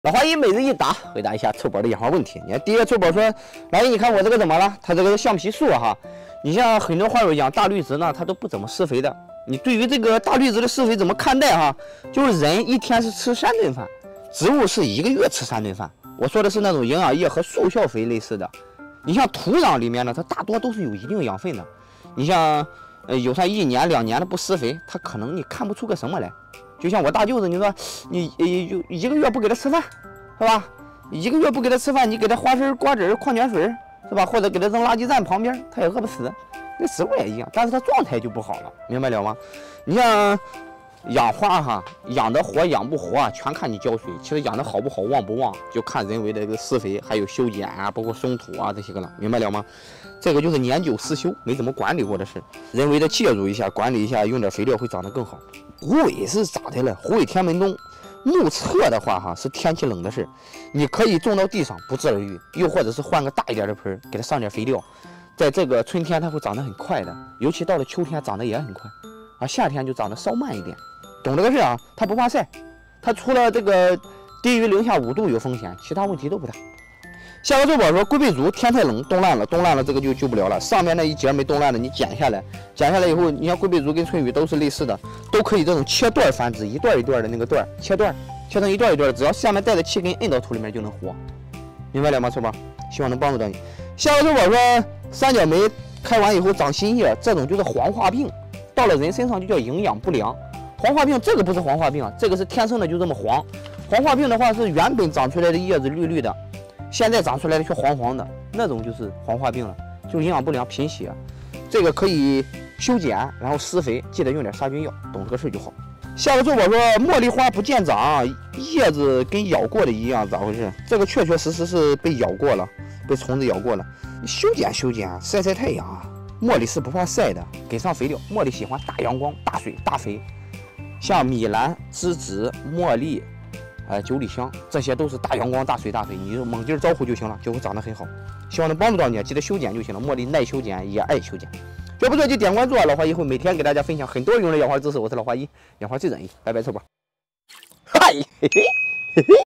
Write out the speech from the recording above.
老华姨每日一答，回答一下臭宝的养花问题。你看，第一个臭宝说：“老姨，你看我这个怎么了？它这个是橡皮树哈。你像很多花友养大绿植呢，它都不怎么施肥的。你对于这个大绿植的施肥怎么看待哈？就是人一天是吃3顿饭，植物是1个月吃3顿饭。我说的是那种营养液和速效肥类似的。你像土壤里面呢，它大多都是有一定养分的。你像有它1年2年的不施肥，它可能你看不出个什么来。”就像我大舅子，你说你就1个月不给他吃饭，是吧？1个月不给他吃饭，你给他花生、瓜子、矿泉水，是吧？或者给他扔垃圾站旁边，他也饿不死。那植物也一样，但是他状态就不好了，明白了吗？你像养花哈，养得活养不活啊，全看你浇水。其实养得好不好、旺不旺，就看人为的这个施肥，还有修剪啊，包括松土啊这些个了，明白了吗？这个就是年久失修，没怎么管理过的事，人为的介入一下，管理一下，用点肥料会长得更好。虎尾是咋的了？虎尾天门冬，目测的话哈，是天气冷的事，你可以种到地上不治而愈，又或者是换个大一点的盆，给它上点肥料，在这个春天它会长得很快的，尤其到了秋天长得也很快，而夏天就长得稍慢一点。懂这个事啊？它不怕晒，它除了这个低于零下5度有风险，其他问题都不大。下个周宝说，龟背竹天太冷冻烂了，这个就救不了了。上面那一节没冻烂的，你剪下来以后，你像龟背竹跟春雨都是类似的，都可以这种切段繁殖，一段一段的那个段切成一段一段，只要下面带着气根摁到土里面就能活，明白了吗？臭宝，希望能帮助到你。下个周宝说，三角梅开完以后长新叶，这种就是黄化病，到了人身上就叫营养不良。黄化病这个不是黄化病啊，这个是天生的就这么黄。黄化病的话是原本长出来的叶子绿绿的。现在长出来的却黄黄的，那种就是黄化病了，就是营养不良贫血。这个可以修剪，然后施肥，记得用点杀菌药，懂这个事就好。下个周宝说，茉莉花不见长，叶子跟咬过的一样，咋回事？这个确确实实是被咬过了，被虫子咬过了。你修剪，晒晒太阳啊。茉莉是不怕晒的，给上肥料。茉莉喜欢大阳光、大水、大肥，像米兰、栀子、茉莉。9里香，这些都是大阳光、大水、大肥，你就猛劲招呼就行了，就会长得很好。希望能帮助到你，记得修剪就行了。茉莉耐修剪，也爱修剪。要不错就点关注啊！老华姨会每天给大家分享很多有用的养花知识。我是老华姨，养花最专业。拜拜，臭宝。嗨，嘿嘿嘿嘿。